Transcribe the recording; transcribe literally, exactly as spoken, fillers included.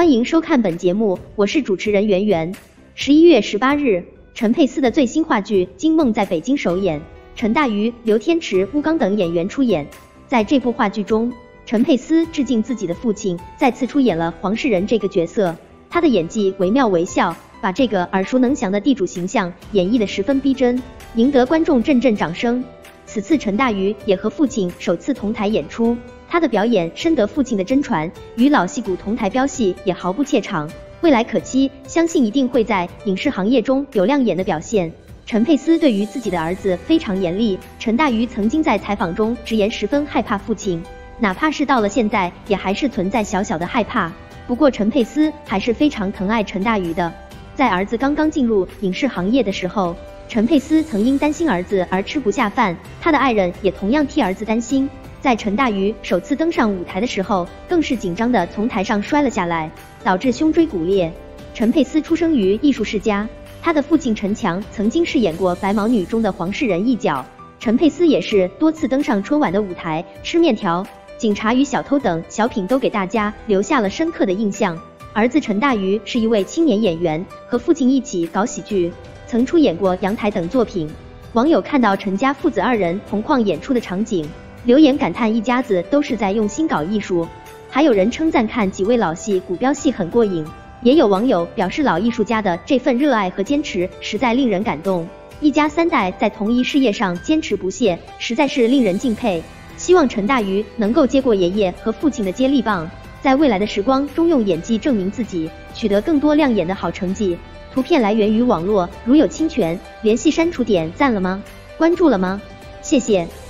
欢迎收看本节目，我是主持人圆圆。十一月十八日，陈佩斯的最新话剧《惊梦》在北京首演，陈大瑜、刘天池、邬刚等演员出演。在这部话剧中，陈佩斯致敬自己的父亲，再次出演了黄世仁这个角色。他的演技惟妙惟肖，把这个耳熟能详的地主形象演绎得十分逼真，赢得观众阵阵掌声。此次陈大瑜也和父亲首次同台演出，他的表演深得父亲的真传，与老戏骨同台飙戏也毫不怯场。未来可期，相信一定会在影视行业中有亮眼的表现。陈佩斯对于自己的儿子非常严厉，陈大瑜曾经在采访中直言十分害怕父亲，哪怕是到了现在，也还是存在小小的害怕。不过陈佩斯还是非常疼爱陈大瑜的。在儿子刚刚进入影视行业的时候，陈佩斯曾因担心儿子而吃不下饭，他的爱人也同样替儿子担心。在陈大瑜首次登上舞台的时候，更是紧张的从台上摔了下来，导致胸椎骨裂。陈佩斯出生于艺术世家，他的父亲陈强曾经饰演过《白毛女》中的黄世仁一角，陈佩斯也是多次登上春晚的舞台，吃面条、警察与小偷等小品都给大家留下了深刻的印象。儿子陈大瑜是一位青年演员，和父亲一起搞喜剧，曾出演过《阳台》等作品。网友看到陈家父子二人同框演出的场景，留言感叹一家子都是在用心搞艺术，还有人称赞看几位老戏骨飙戏很过瘾，也有网友表示老艺术家的这份热爱和坚持实在令人感动，一家三代在同一事业上坚持不懈，实在是令人敬佩。希望陈大瑜能够接过爷爷和父亲的接力棒，在未来的时光中用演技证明自己，取得更多亮眼的好成绩。图片来源于网络，如有侵权，联系删除点赞了吗？关注了吗？谢谢。